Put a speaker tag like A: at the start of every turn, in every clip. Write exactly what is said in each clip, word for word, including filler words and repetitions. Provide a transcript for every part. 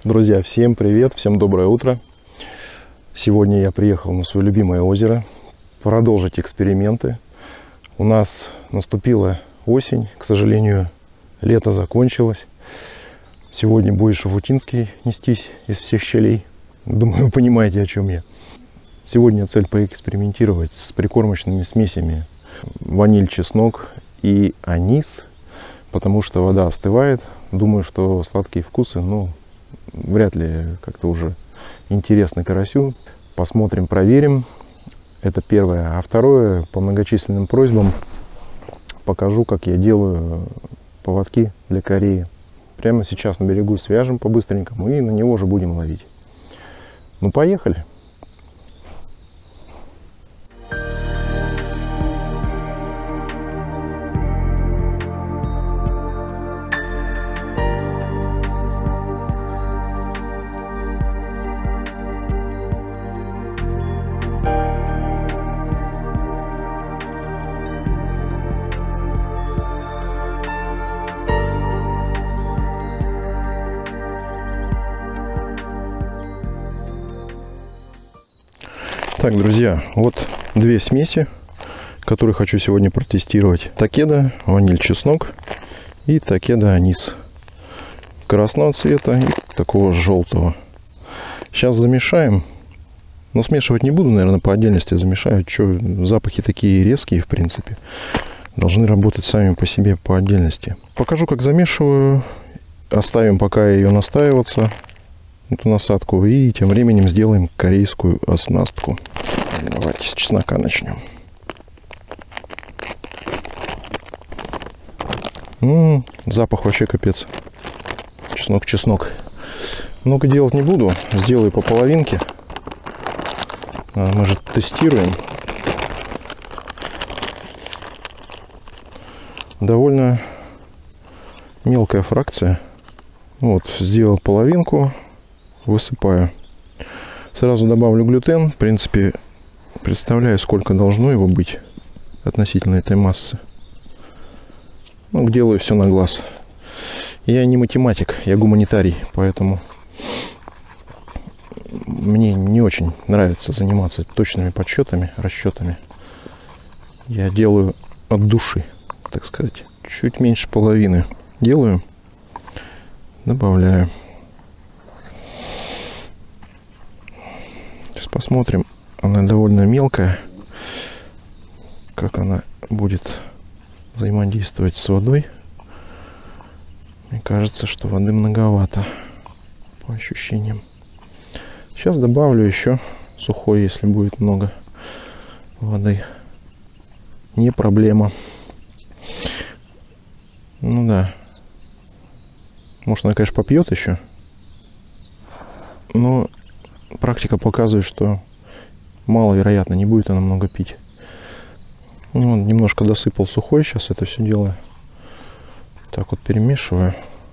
A: Друзья, всем привет, всем доброе утро. Сегодня я приехал на свое любимое озеро продолжить эксперименты. У нас наступила осень, к сожалению, лето закончилось. Сегодня будет шафутинский нестись из всех щелей. Думаю, вы понимаете, о чем я. Сегодня цель поэкспериментировать с прикормочными смесями ваниль, чеснок и анис, потому что вода остывает. Думаю, что сладкие вкусы, ну, вряд ли как-то уже интересны карасю. Посмотрим, проверим. Это первое. А второе, по многочисленным просьбам покажу, как я делаю поводки для кореи. Прямо сейчас на берегу свяжем по-быстренькому и на него уже будем ловить. Ну, поехали. Так, друзья, вот две смеси, которые хочу сегодня протестировать. Такеда, ваниль, чеснок и такеда, анис. Красного цвета и такого желтого. Сейчас замешаем. Но смешивать не буду, наверное, по отдельности замешаю. Что, запахи такие резкие, в принципе. Должны работать сами по себе по отдельности. Покажу, как замешиваю. Оставим пока ее настаиваться, эту насадку, и тем временем сделаем корейскую оснастку. Давайте с чеснока начнем. М-м, запах вообще капец. Чеснок, чеснок. Много делать не буду, сделаю по половинке. А, мы же тестируем. Довольно мелкая фракция. Вот, сделал половинку. Высыпаю. Сразу добавлю глютен. В принципе, представляю, сколько должно его быть относительно этой массы. Ну, делаю все на глаз. Я не математик, я гуманитарий, поэтому мне не очень нравится заниматься точными подсчетами, расчетами. Я делаю от души, так сказать. Чуть меньше половины делаю. Добавляю. Сейчас посмотрим. Она довольно мелкая. Как она будет взаимодействовать с водой. Мне кажется, что воды многовато. По ощущениям. Сейчас добавлю еще сухой, если будет много воды. Не проблема. Ну да. Может, она, конечно, попьет еще. Но практика показывает, что маловероятно, не будет она много пить. Ну, вот, немножко досыпал сухой, сейчас это все дело так вот перемешиваю.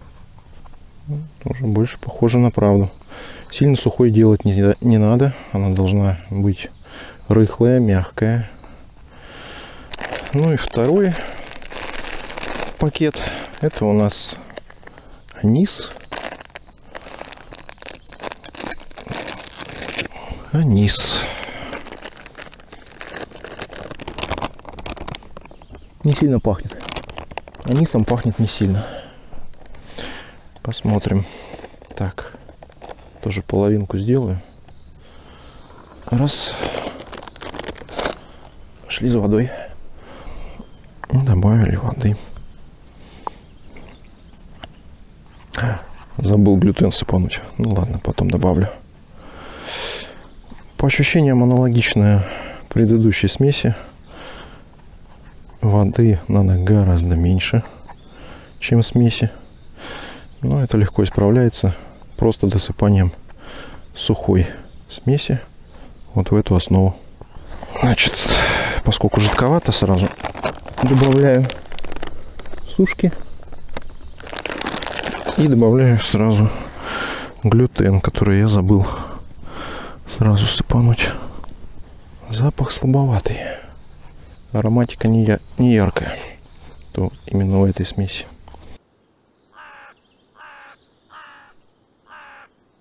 A: Уже больше похоже на правду. Сильно сухой делать не, не надо. Она должна быть рыхлая, мягкая. Ну и второй пакет. Это у нас анис. Анис. Не сильно пахнет. Анисом пахнет не сильно. Посмотрим. Так. Тоже половинку сделаю. Раз. Шли за водой. Добавили воды. Забыл глютен сыпануть. Ну ладно, потом добавлю. По ощущениям аналогичная предыдущей смеси. Воды надо гораздо меньше, чем в смеси. Но это легко исправляется просто досыпанием сухой смеси вот в эту основу. Значит, поскольку жидковато, сразу добавляю сушки и добавляю сразу глютен, который я забыл сразу сыпануть. Запах слабоватый. Ароматика не, я, не яркая. То именно в этой смеси.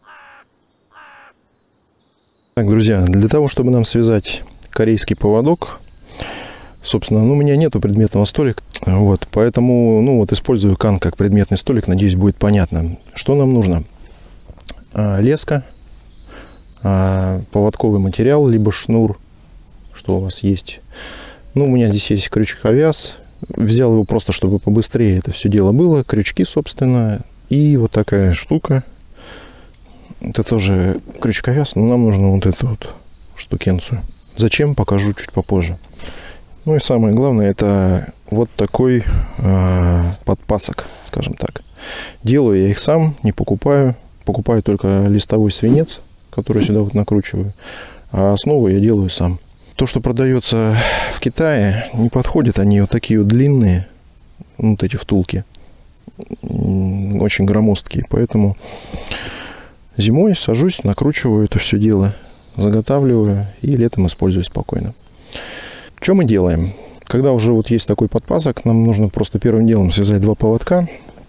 A: Так, друзья, для того, чтобы нам связать корейский поводок, собственно, ну, у меня нету предметного столика, вот, поэтому, ну, вот, использую кан как предметный столик, надеюсь, будет понятно. Что нам нужно? А, леска, а, поводковый материал, либо шнур, что у вас есть. Ну, у меня здесь есть крючковяз, взял его просто, чтобы побыстрее это все дело было, крючки, собственно, и вот такая штука. Это тоже крючковяз, но нам нужно вот эту вот штукенцию. Зачем, покажу чуть попозже. Ну и самое главное, это вот такой э, подпасок, скажем так. Делаю я их сам, не покупаю. Покупаю только листовой свинец, который сюда вот накручиваю. А основу я делаю сам. То, что продается в Китае, не подходит. Они вот такие вот длинные, вот эти втулки. Очень громоздкие. Поэтому зимой сажусь, накручиваю это все дело, заготавливаю и летом использую спокойно. Что мы делаем? Когда уже вот есть такой подпасок, нам нужно просто первым делом связать два поводка.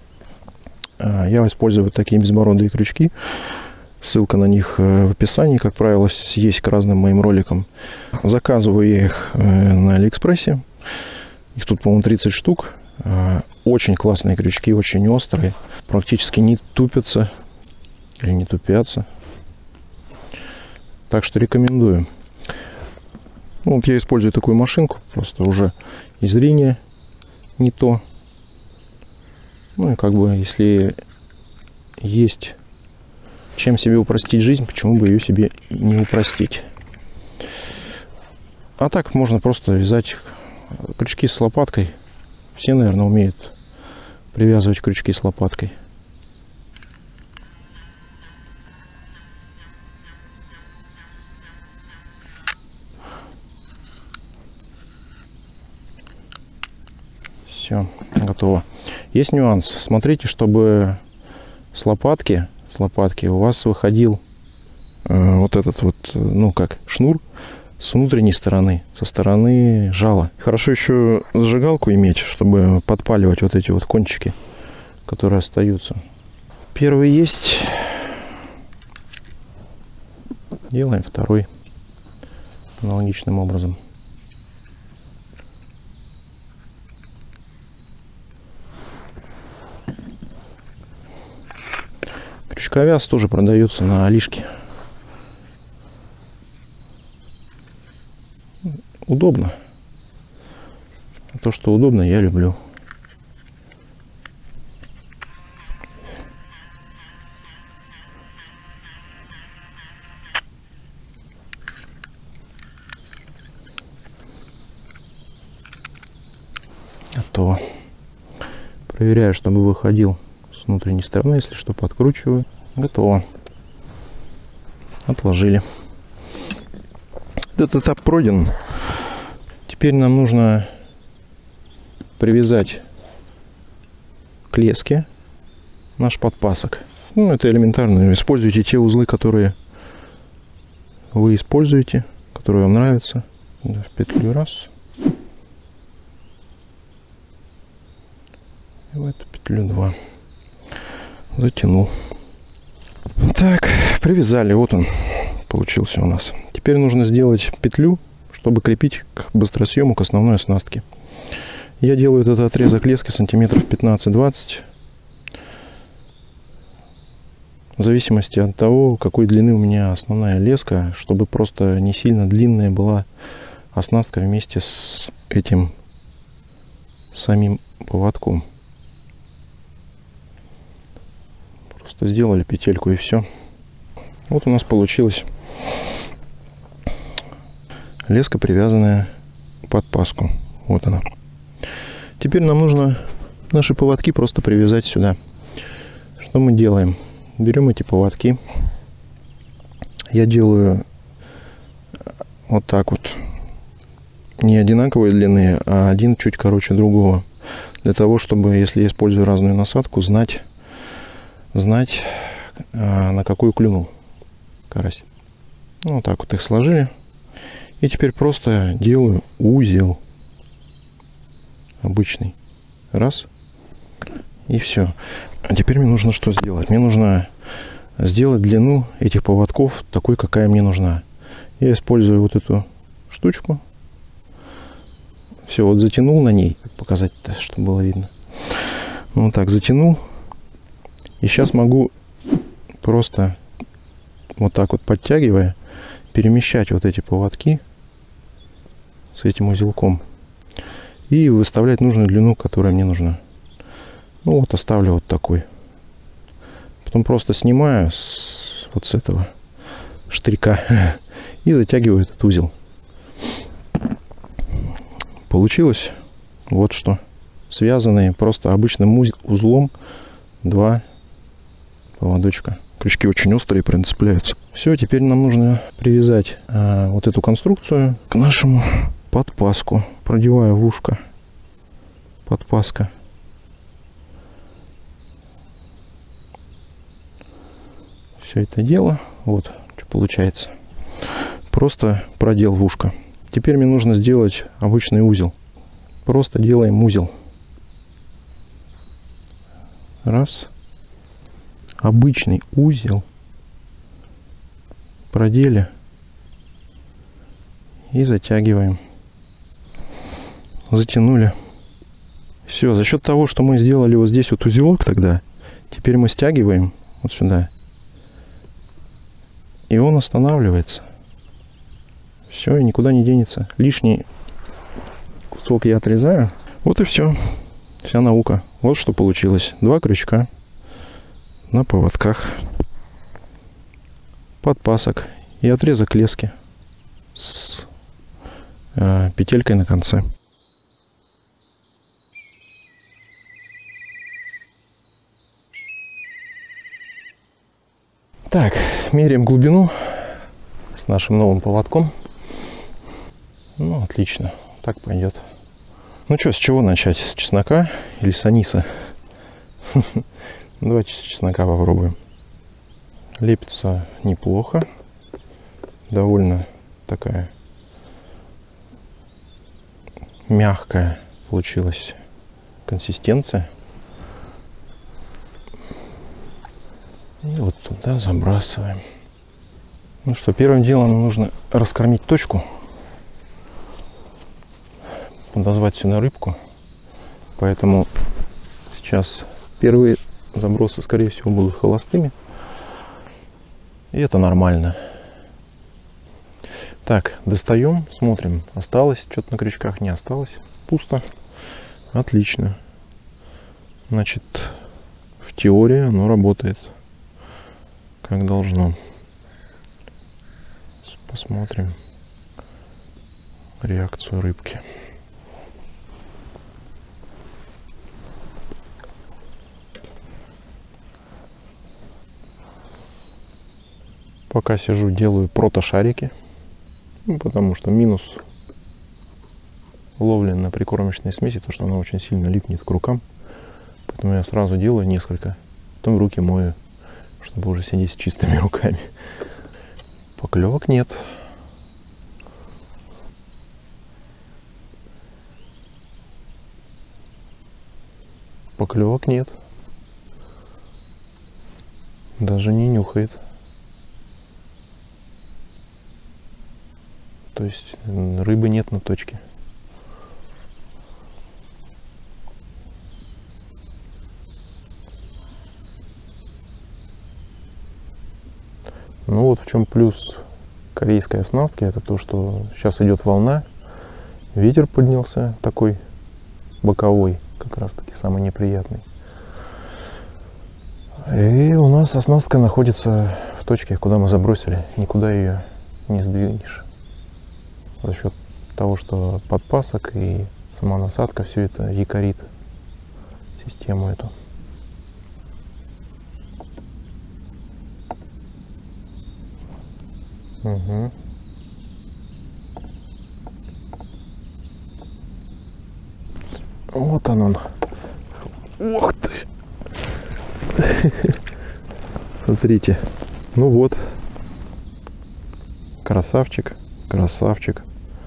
A: Я использую вот такие безбородые крючки. Ссылка на них в описании, как правило, есть к разным моим роликам. Заказываю я их на Алиэкспрессе. Их тут, по-моему, тридцать штук. Очень классные крючки, очень острые. Практически не тупятся или не тупятся. Так что рекомендую. Ну, вот я использую такую машинку, просто уже и зрение не то. Ну и как бы, если есть чем себе упростить жизнь, почему бы ее себе не упростить. А так можно просто вязать крючки с лопаткой. Все, наверное, умеют привязывать крючки с лопаткой. Все, готово. Есть нюанс. Смотрите, чтобы с лопатки, с лопатки у вас выходил э, вот этот вот, ну как, шнур с внутренней стороны, со стороны жала. Хорошо еще зажигалку иметь, чтобы подпаливать вот эти вот кончики, которые остаются. Первый есть. Делаем второй аналогичным образом. Крючковяз тоже продается на Алишке. Удобно. То, что удобно, я люблю. Готово. Проверяю, чтобы выходил с внутренней стороны, если что, подкручиваю. Готово. Отложили. Этот этап пройден. Теперь нам нужно привязать к леске наш подпасок. Ну, это элементарно. Используйте те узлы, которые вы используете, которые вам нравятся. В петлю раз. И в эту петлю два. Затянул. Так, привязали. Вот он получился у нас. Теперь нужно сделать петлю, чтобы крепить к быстросъему, к основной оснастке. Я делаю этот отрезок лески сантиметров пятнадцать-двадцать. В зависимости от того, какой длины у меня основная леска, чтобы просто не сильно длинная была оснастка вместе с этим самим поводком. Просто сделали петельку и все. Вот у нас получилась леска, привязанная к подпаску. Вот она. Теперь нам нужно наши поводки просто привязать сюда. Что мы делаем? Берем эти поводки. Я делаю вот так вот. Не одинаковой длины, а один чуть короче другого. Для того, чтобы, если я использую разную насадку, знать, знать на какую клюнул карась. Ну, вот так вот их сложили. И теперь просто делаю узел. Обычный. Раз. И все. А теперь мне нужно что сделать? Мне нужно сделать длину этих поводков такой, какая мне нужна. Я использую вот эту штучку. Все, вот затянул на ней. Как показать-то, чтобы было видно. Вот так затянул. И сейчас могу просто вот так вот подтягивая, перемещать вот эти поводки с этим узелком. И выставлять нужную длину, которая мне нужна. Ну вот оставлю вот такой. Потом просто снимаю с, вот с этого штырька и затягиваю этот узел. Получилось вот что. Связанные просто обычным узлом два поводочка. Крючки очень острые, прям цепляются. Все, теперь нам нужно привязать а, вот эту конструкцию к нашему подпаску. Продеваю в ушко подпаска. Все это дело. Вот что получается. Просто продел в ушко. Теперь мне нужно сделать обычный узел. Просто делаем узел. Раз. Обычный узел. Продели. И затягиваем. Затянули. Все, за счет того, что мы сделали вот здесь вот узелок тогда, теперь мы стягиваем вот сюда. И он останавливается. Все, и никуда не денется. Лишний кусок я отрезаю. Вот и все. Вся наука. Вот что получилось. Два крючка на поводках, подпасок и отрезок лески с э, петелькой на конце. Так, меряем глубину с нашим новым поводком. Ну, отлично. Так пойдет. Ну что, с чего начать? С чеснока или с аниса? Давайте с чеснока попробуем. Лепится неплохо. Довольно такая мягкая получилась консистенция. И вот туда забрасываем. Ну что, первым делом нужно раскормить точку. Подозвать сюда рыбку. Поэтому сейчас первые забросы, скорее всего, будут холостыми. И это нормально. Так, достаем, смотрим. Осталось что-то на крючках, не осталось. Пусто. Отлично. Значит, в теории оно работает как должно. Посмотрим реакцию рыбки. Пока сижу, делаю протошарики, ну, потому что минус ловли на прикормочной смеси, то что она очень сильно липнет к рукам. Поэтому я сразу делаю несколько, потом руки мою, чтобы уже сидеть с чистыми руками. Поклевок нет. Поклевок нет. Даже не нюхает. То есть рыбы нет на точке. Ну вот в чем плюс корейской оснастки, это то, что сейчас идет волна, ветер поднялся такой боковой, как раз таки самый неприятный. И у нас оснастка находится в точке, куда мы забросили, никуда ее не сдвинешь. За счет того, что подпасок и сама насадка, все это якорит систему эту. Угу. Вот он он. Ух ты! Смотрите. Ну вот. Красавчик. Красавчик.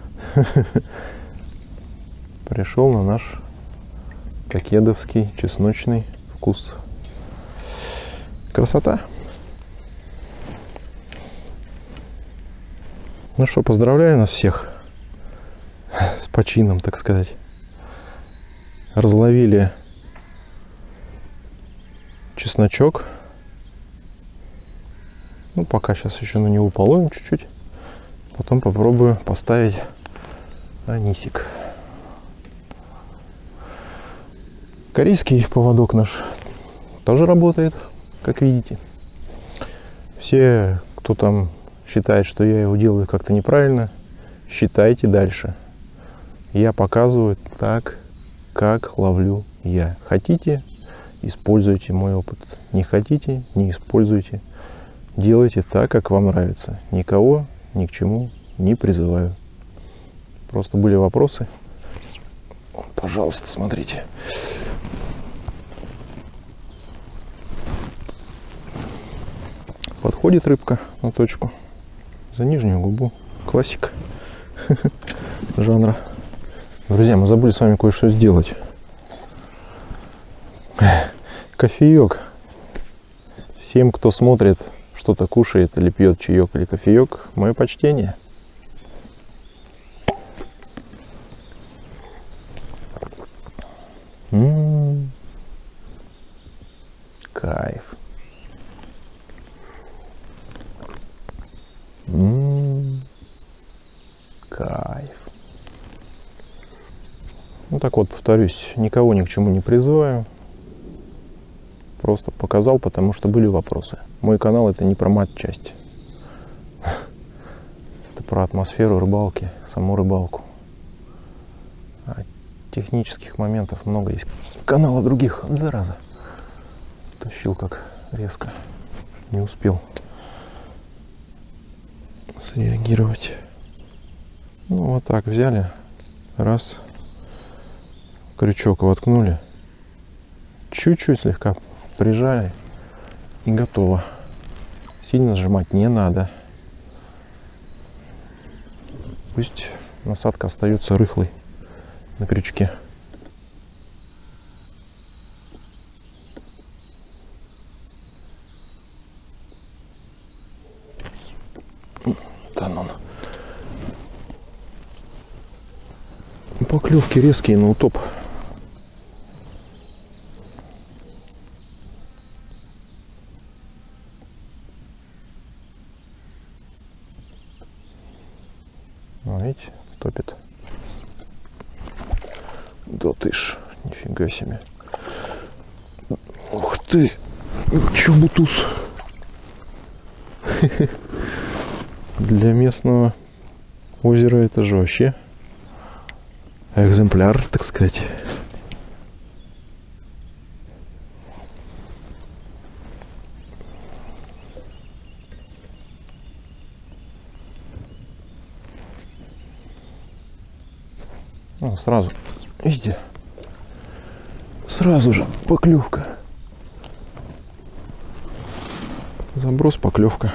A: Пришел на наш кокедовский чесночный вкус. Красота. Ну что, поздравляю нас всех с почином, так сказать. Разловили чесночок. Ну, пока сейчас еще на него половим чуть-чуть. Потом попробую поставить анисик. Корейский поводок наш тоже работает, как видите. Все, кто там считает, что я его делаю как-то неправильно, считайте дальше. Я показываю так, как ловлю я. Хотите, используйте мой опыт. Не хотите, не используйте. Делайте так, как вам нравится. Никого ни к чему не призываю. Просто были вопросы. Пожалуйста, смотрите. Подходит рыбка на точку. За нижнюю губу. Классика жанра. Друзья, мы забыли с вами кое-что сделать. Кофеек. Всем, кто смотрит, что-то кушает или пьет чаек или кофеек, мое почтение. М-м-м. Кайф. М-м-м. Кайф. Ну так вот, повторюсь, никого ни к чему не призываю. Просто показал, потому что были вопросы. Мой канал — это не про матчасть. Это про атмосферу рыбалки, саму рыбалку. А технических моментов много есть. Канала других, зараза. Тащил как резко. Не успел среагировать. Ну вот так взяли. Раз. Крючок воткнули. Чуть-чуть слегка прижали. И готово. Сильно сжимать не надо. Пусть насадка остается рыхлой на крючке. Там он. Поклевки резкие на утоп. Видите, топит. Да ты ж, нифига себе. Ух ты, чё бутуз. Для местного озера это же вообще экземпляр, так сказать. О, сразу, видите, сразу же поклевка. Заброс, поклевка.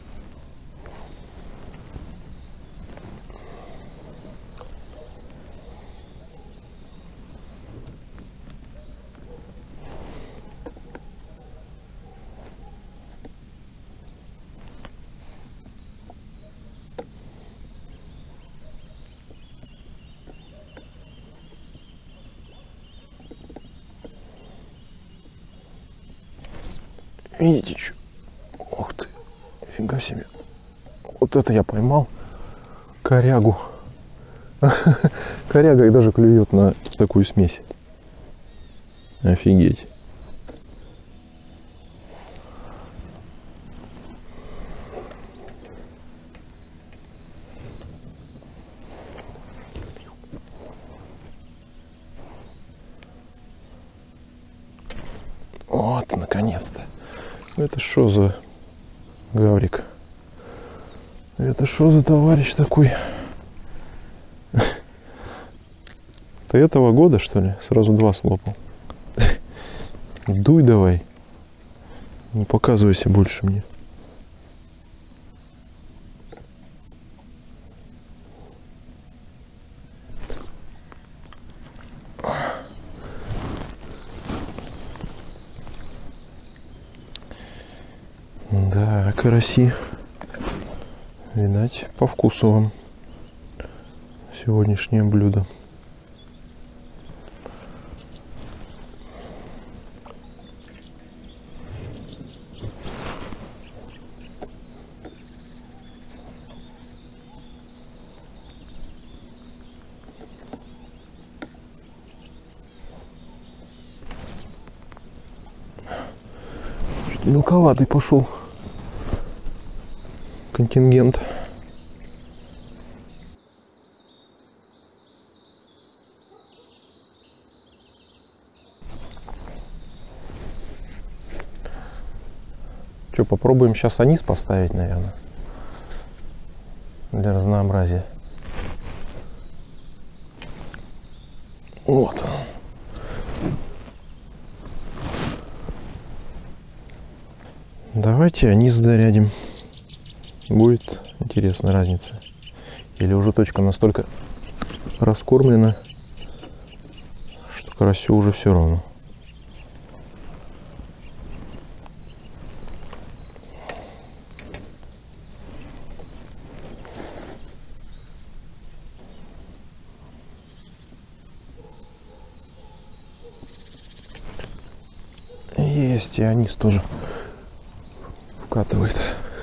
A: Видите, что? Ух ты, нифига себе. Вот это я поймал корягу. Коряга и даже клюет на такую смесь. Офигеть. Вот, наконец-то. Это что за гаврик? Это что за товарищ такой? Ты этого года, что ли? Сразу два слопал. Дуй давай. Не показывайся больше мне. Да, караси. Видать, по вкусу вам сегодняшнее блюдо. Мелковатый пошел контингент. Что, попробуем сейчас анис поставить, наверное, для разнообразия. Вот он. Давайте анис зарядим. Будет интересная разница. Или уже точка настолько раскормлена, что карасю уже все равно. Есть, и анис тоже вкатывает.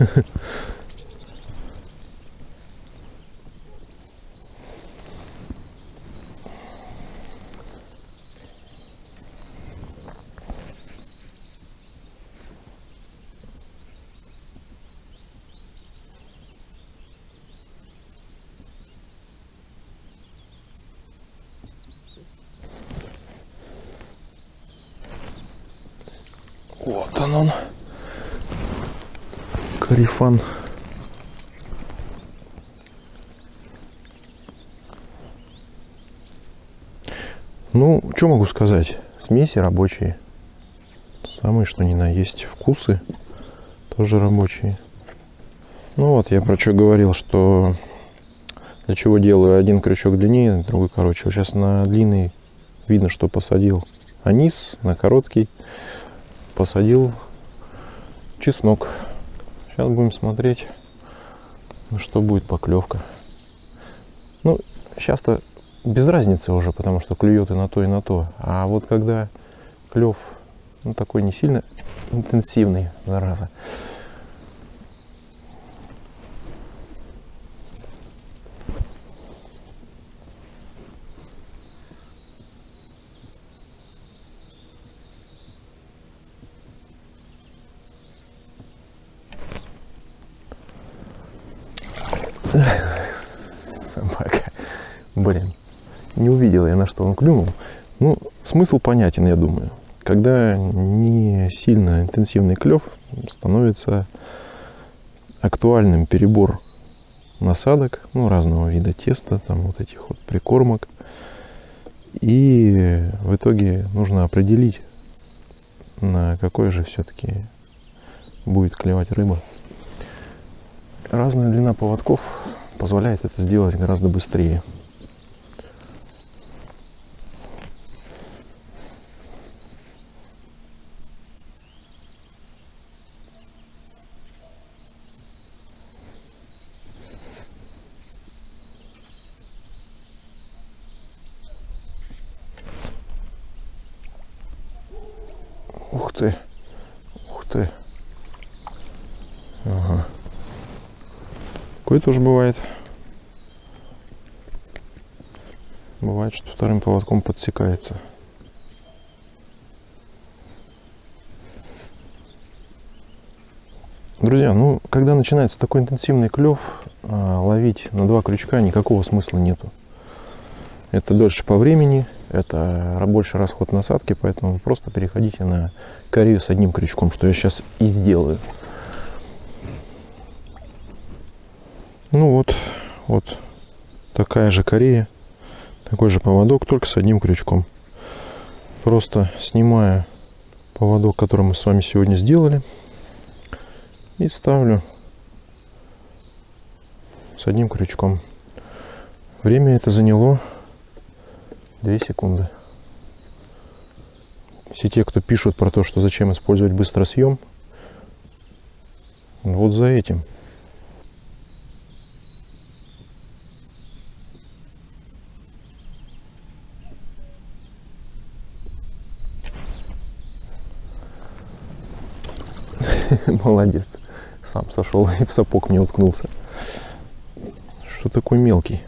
A: Вот он он. Карифан. Ну, что могу сказать? Смеси рабочие. Самые, что ни на есть. Вкусы тоже рабочие. Ну вот, я про что говорил, что для чего делаю один крючок длиннее, другой короче. Вот сейчас на длинный видно, что посадил анис, на короткий посадил чеснок. Сейчас будем смотреть, что будет поклевка. Ну, сейчас-то без разницы уже, потому что клюет и на то, и на то. А вот когда клев, ну, такой не сильно интенсивный, зараза. Собака. Блин. Не увидел я, на что он клюнул. Ну, смысл понятен, я думаю. Когда не сильно интенсивный клев, становится актуальным перебор насадок, ну, разного вида теста, там вот этих вот прикормок. И в итоге нужно определить, на какой же все-таки будет клевать рыба. Разная длина поводков позволяет это сделать гораздо быстрее. Ух ты, ух ты. Ага. Такое тоже бывает. Бывает, что вторым поводком подсекается. Друзья, ну, когда начинается такой интенсивный клев, ловить на два крючка никакого смысла нету. Это дольше по времени, это больше расход насадки, поэтому просто переходите на корею с одним крючком, что я сейчас и сделаю. Ну вот, вот такая же корея, такой же поводок, только с одним крючком. Просто снимаю поводок, который мы с вами сегодня сделали, и ставлю с одним крючком. Время это заняло две секунды. Все те, кто пишут про то, что зачем использовать быстросъем, вот за этим. Молодец. Сам сошел и в сапог мне уткнулся. Что такой мелкий?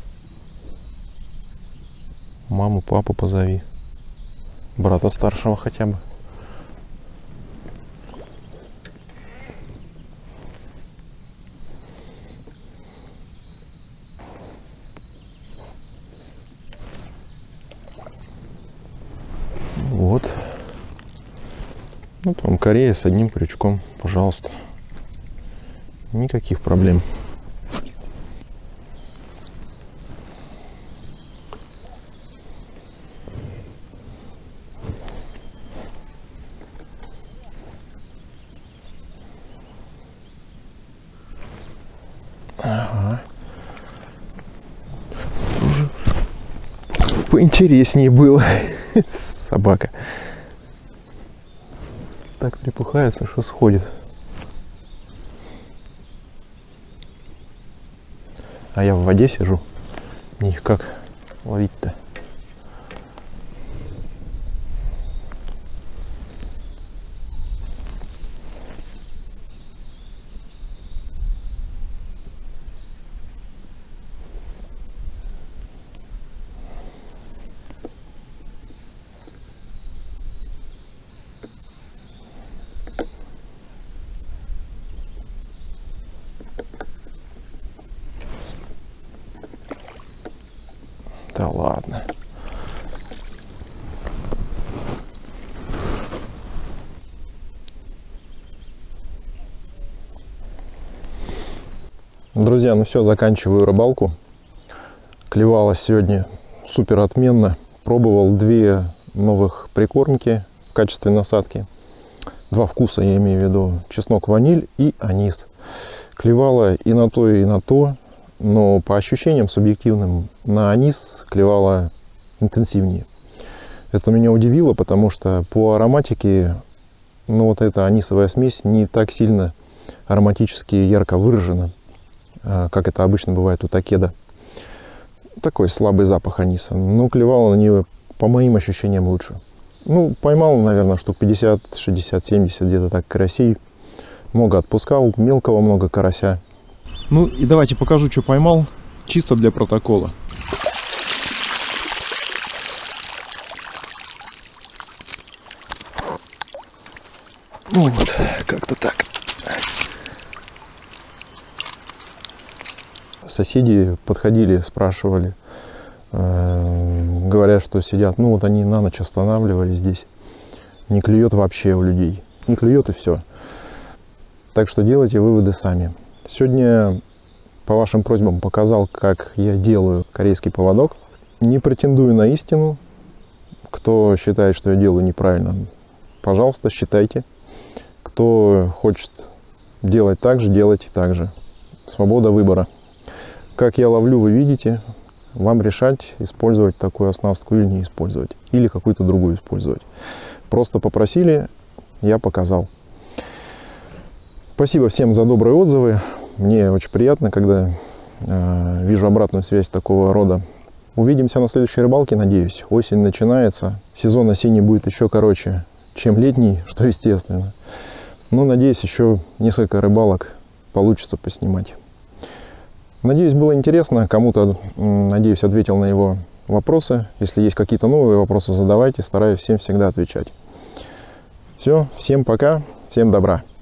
A: Маму, папу позови. Брата старшего хотя бы. Вот. Вот вам Корея с одним крючком. Пожалуйста. Никаких проблем. Ага. Поинтереснее было. Собака. Так припухается, что сходит. А я в воде сижу. Мне их как ловить-то? Да ладно. Друзья, ну все, заканчиваю рыбалку. Клевалось сегодня супер отменно. Пробовал две новых прикормки в качестве насадки. Два вкуса, я имею в виду. Чеснок, ваниль и анис. Клевало и на то, и на то. Но по ощущениям субъективным на анис клевало интенсивнее. Это меня удивило, потому что по ароматике, ну вот эта анисовая смесь не так сильно ароматически ярко выражена, как это обычно бывает у такеда. Такой слабый запах аниса. Но клевало на нее, по моим ощущениям, лучше. Ну, поймал, наверное, штук пятьдесят, шестьдесят, семьдесят, где-то так карасей. Много отпускал, мелкого много карася. Ну и давайте покажу, что поймал, чисто для протокола. Ну вот, как-то так. Соседи подходили, спрашивали, э, говорят, что сидят, ну вот они на ночь останавливались здесь. Не клюет вообще у людей, не клюет и все. Так что делайте выводы сами. Сегодня по вашим просьбам показал, как я делаю корейский поводок. Не претендую на истину. Кто считает, что я делаю неправильно, пожалуйста, считайте. Кто хочет делать так же, делайте так же. Свобода выбора. Как я ловлю, вы видите. Вам решать, использовать такую оснастку или не использовать. Или какую-то другую использовать. Просто попросили, я показал. Спасибо всем за добрые отзывы. Мне очень приятно, когда э, вижу обратную связь такого рода. Увидимся на следующей рыбалке, надеюсь. Осень начинается. Сезон осенний будет еще короче, чем летний, что естественно. Но, надеюсь, еще несколько рыбалок получится поснимать. Надеюсь, было интересно. Кому-то, надеюсь, ответил на его вопросы. Если есть какие-то новые вопросы, задавайте. Стараюсь всем всегда отвечать. Все, всем пока, всем добра.